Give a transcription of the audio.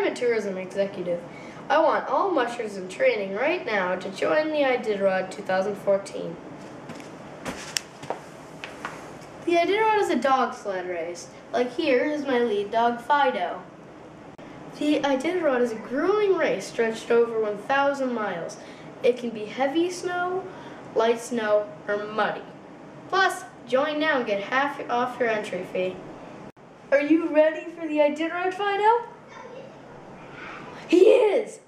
a tourism executive. I want all mushers in training right now to join the Iditarod 2014. The Iditarod is a dog sled race. Like here is my lead dog, Fido. The Iditarod is a grueling race stretched over 1,000 miles. It can be heavy snow, light snow, or muddy. Plus, join now and get half off your entry fee. Are you ready for the Iditarod, Fido? He is!